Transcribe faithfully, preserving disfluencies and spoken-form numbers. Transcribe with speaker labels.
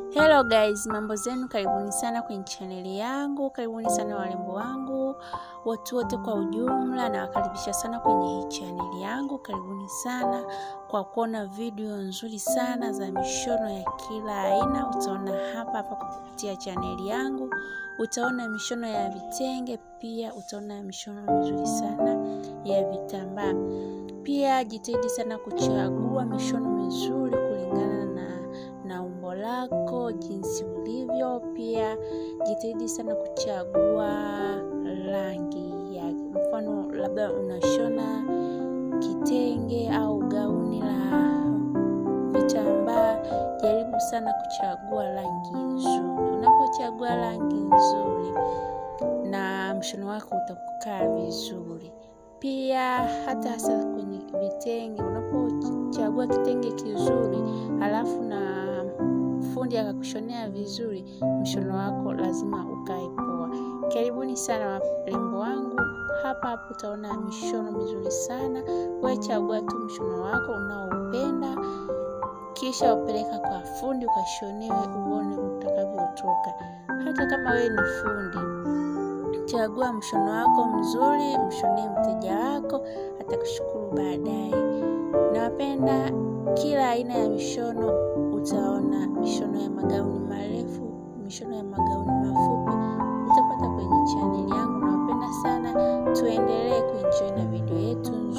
Speaker 1: Hello guys, mambo zenu, karibuni sana kwenye channel yangu, karibuni sana warembo wangu, watu wote kwa ujumla, na wakaribisha sana kwenye hii channel yangu. Karibuni sana kwa kuona video nzuri sana za mishono ya kila aina. Utaona hapa hapa kupitia channel yangu, utaona mishono ya vitenge, pia utaona mishono mizuri sana ya vitambaa. Pia jitahidi sana kuchagua mishono mizuri kulingana na na umbo lako jinsi ulivyo. Pia jitahidi sana kuchagua rangi ya mfano, labda unashona kitenge au gauni la vitambaa, jaribu sana kuchagua rangi nzuri. Unapochagua rangi nzuri na mshono wako utakukaa vizuri. Pia hata hasa kwenye vitenge, unapochagua kitenge kizuri alafu na fundi akakushonea vizuri, mshono wako lazima ukae poa. Karibuni sana warembo wangu, hapa hapo utaona mishono mizuri sana. Wewe chagua tu mshono wako unaoupenda, kisha upeleka kwa fundi ukashonewe, uone utakavyotoka. Hata kama wewe ni fundi, chagua mshono wako mzuri, mshonee mteja wako, atakushukuru baadaye. Nawapenda kila aina ya mishono. Utaona mishono ya magauni marefu, mishono ya magauni mafupi, utapata kwenye channel yangu. Nawapenda sana, tuendelee kuenjoy na video yetu.